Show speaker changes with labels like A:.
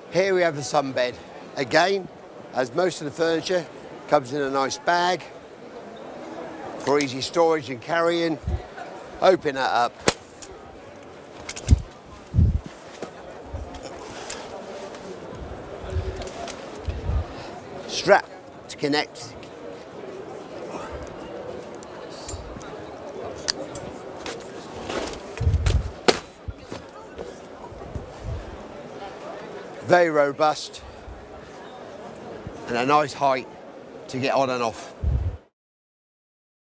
A: Here we have the sun bed. Again, as most of the furniture, comes in a nice bag for easy storage and carrying. Open that up. Strap to connect. Very robust and a nice height to get on and off.